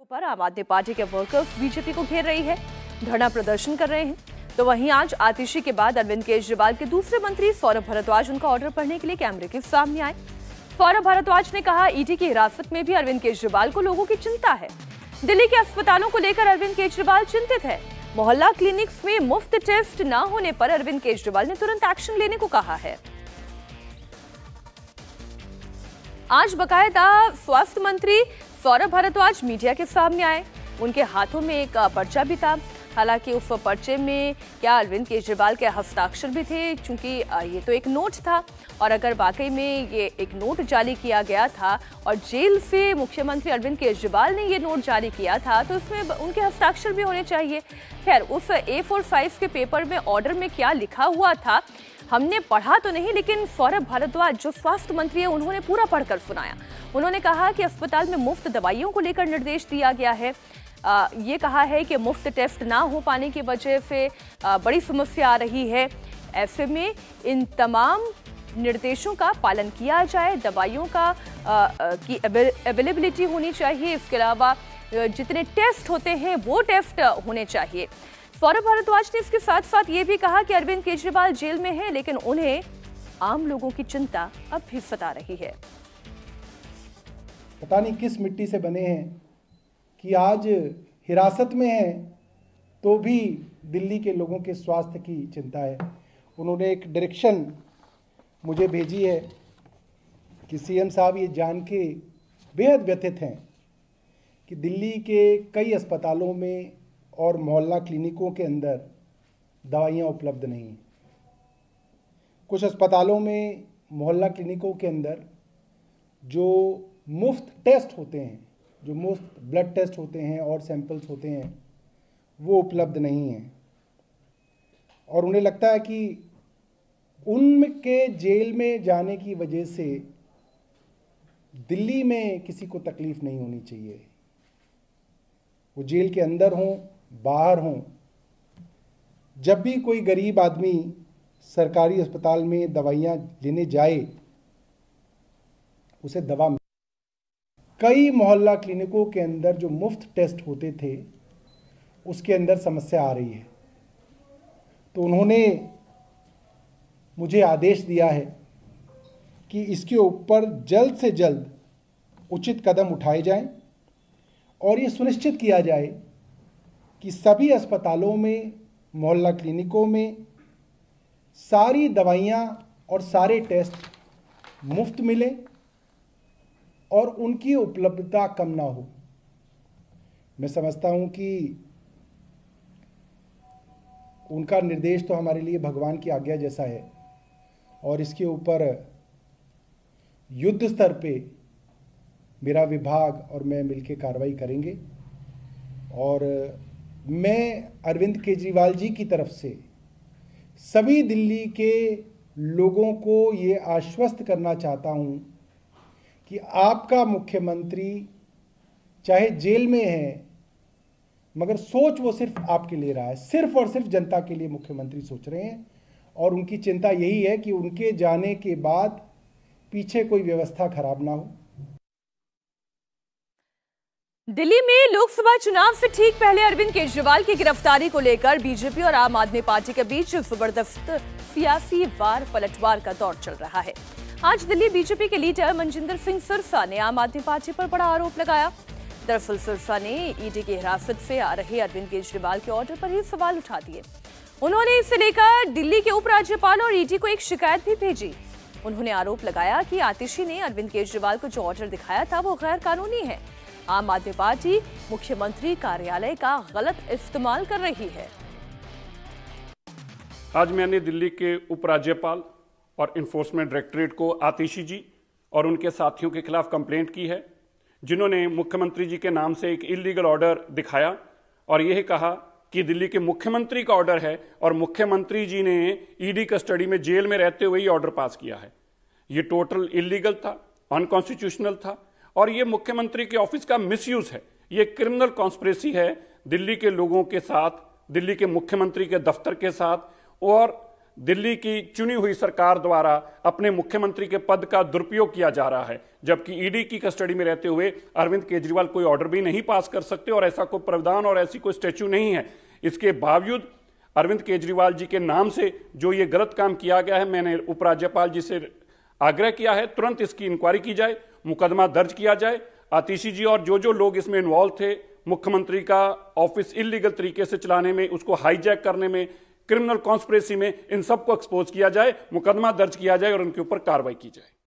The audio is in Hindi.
पर आम आदमी पार्टी के वर्कर्स बीजेपी को घेर रही है, धरना प्रदर्शन कर रहे हैं। तो वहीं आज आतिशी के बाद अरविंद केजरीवाल के दूसरे मंत्री सौरभ भारद्वाज उनका ऑर्डर पढ़ने के लिए कैमरे के सामने आए। सौरभ भारद्वाज ने कहा, ईडी की हिरासत में भी अरविंद केजरीवाल को लोगों की चिंता है। दिल्ली के अस्पतालों को लेकर अरविंद केजरीवाल चिंतित है। मोहल्ला क्लिनिक्स में मुफ्त टेस्ट न होने पर अरविंद केजरीवाल ने तुरंत एक्शन लेने को कहा है। आज बकायदा स्वास्थ्य मंत्री सौरभ भारद्वाज मीडिया के सामने आए। उनके हाथों में एक पर्चा भी था। हालांकि उस पर्चे में क्या अरविंद केजरीवाल के हस्ताक्षर भी थे, क्योंकि ये तो एक नोट था और अगर वाकई में ये एक नोट जारी किया गया था और जेल से मुख्यमंत्री अरविंद केजरीवाल ने ये नोट जारी किया था तो उसमें उनके हस्ताक्षर भी होने चाहिए। खैर, उस A4 साइज के पेपर में ऑर्डर में क्या लिखा हुआ था हमने पढ़ा तो नहीं, लेकिन सौरभ भारद्वाज जो स्वास्थ्य मंत्री है उन्होंने पूरा पढ़कर सुनाया। उन्होंने कहा कि अस्पताल में मुफ्त दवाइयों को लेकर निर्देश दिया गया है। ये कहा है कि मुफ्त टेस्ट ना हो पाने की वजह से बड़ी समस्या आ रही है। ऐसे में इन तमाम निर्देशों का पालन किया जाए, दवाइयों की अवेलेबिलिटी होनी चाहिए। इसके अलावा जितने टेस्ट होते हैं वो टेस्ट होने चाहिए। सौरभ भारद्वाज ने इसके साथ साथ ये भी कहा कि अरविंद केजरीवाल जेल में हैं, लेकिन उन्हें आम लोगों की चिंता अब भी सता रही है। पता नहीं किस मिट्टी से बने हैं कि आज हिरासत में हैं तो भी दिल्ली के लोगों के स्वास्थ्य की चिंता है। उन्होंने एक डायरेक्शन मुझे भेजी है कि सीएम साहब ये जान के बेहद व्यथित हैं कि दिल्ली के कई अस्पतालों में और मोहल्ला क्लिनिकों के अंदर दवाइयाँ उपलब्ध नहीं हैं। कुछ अस्पतालों में मोहल्ला क्लिनिकों के अंदर जो मुफ्त टेस्ट होते हैं, जो मुफ्त ब्लड टेस्ट होते हैं और सैंपल्स होते हैं, वो उपलब्ध नहीं हैं और उन्हें लगता है कि उनके जेल में जाने की वजह से दिल्ली में किसी को तकलीफ नहीं होनी चाहिए। वो जेल के अंदर हों, बाहर हों, जब भी कोई गरीब आदमी सरकारी अस्पताल में दवाइयाँ लेने जाए उसे दवा मिले। कई मोहल्ला क्लिनिकों के अंदर जो मुफ्त टेस्ट होते थे उसके अंदर समस्या आ रही है। तो उन्होंने मुझे आदेश दिया है कि इसके ऊपर जल्द से जल्द उचित कदम उठाए जाएं और ये सुनिश्चित किया जाए कि सभी अस्पतालों में, मोहल्ला क्लिनिकों में सारी दवाइयाँ और सारे टेस्ट मुफ्त मिले और उनकी उपलब्धता कम ना हो। मैं समझता हूँ कि उनका निर्देश तो हमारे लिए भगवान की आज्ञा जैसा है और इसके ऊपर युद्ध स्तर पे मेरा विभाग और मैं मिलकर कार्रवाई करेंगे। और मैं अरविंद केजरीवाल जी की तरफ से सभी दिल्ली के लोगों को ये आश्वस्त करना चाहता हूँ कि आपका मुख्यमंत्री चाहे जेल में है मगर सोच वो सिर्फ आपके लिए रहा है, सिर्फ और सिर्फ जनता के लिए मुख्यमंत्री सोच रहे हैं और उनकी चिंता यही है कि उनके जाने के बाद पीछे कोई व्यवस्था खराब ना हो। दिल्ली में लोकसभा चुनाव से ठीक पहले अरविंद केजरीवाल की गिरफ्तारी को लेकर बीजेपी और आम आदमी पार्टी के बीच जबरदस्त सियासी वार पलटवार का दौर चल रहा है। आज दिल्ली बीजेपी के लीडर मनजिंदर सिंह सिरसा ने आम आदमी पार्टी पर बड़ा आरोप लगाया। दरअसल सिरसा ने ईडी की हिरासत से आ रहे अरविंद केजरीवाल के ऑर्डर पर ही सवाल उठा दिए। उन्होंने इसे लेकर दिल्ली के उपराज्यपाल और ईडी को एक शिकायत भी भेजी। उन्होंने आरोप लगाया कि आतिशी ने अरविंद केजरीवाल को जो ऑर्डर दिखाया था वो गैर कानूनी है। आम आदमी पार्टी मुख्यमंत्री कार्यालय का गलत इस्तेमाल कर रही है। आज मैंने दिल्ली के उपराज्यपाल और इन्फोर्समेंट डायरेक्टरेट को आतिशी जी और उनके साथियों के खिलाफ कंप्लेंट की है, जिन्होंने मुख्यमंत्री जी के नाम से एक इलीगल ऑर्डर दिखाया और यह कहा कि दिल्ली के मुख्यमंत्री का ऑर्डर है और मुख्यमंत्री जी ने ईडी कस्टडी में जेल में रहते हुए ही ऑर्डर पास किया है। ये टोटल इलीगल था, अनकॉन्स्टिट्यूशनल था और ये मुख्यमंत्री के ऑफिस का मिसयूज है। ये क्रिमिनल कॉन्स्पिरेसी है दिल्ली के लोगों के साथ, दिल्ली के मुख्यमंत्री के दफ्तर के साथ और दिल्ली की चुनी हुई सरकार द्वारा अपने मुख्यमंत्री के पद का दुरुपयोग किया जा रहा है, जबकि ईडी की कस्टडी में रहते हुए अरविंद केजरीवाल कोई ऑर्डर भी नहीं पास कर सकते और ऐसा कोई प्रावधान और ऐसी कोई स्टैच्यू नहीं है। इसके बावजूद अरविंद केजरीवाल जी के नाम से जो ये गलत काम किया गया है, मैंने उपराज्यपाल जी से आग्रह किया है तुरंत इसकी इंक्वायरी की जाए, मुकदमा दर्ज किया जाए। आतिशी जी और जो लोग इसमें इन्वॉल्व थे, मुख्यमंत्री का ऑफिस इलीगल तरीके से चलाने में, उसको हाईजैक करने में, क्रिमिनल कॉन्स्पिरेसी में, इन सबको एक्सपोज किया जाए, मुकदमा दर्ज किया जाए और उनके ऊपर कार्रवाई की जाए।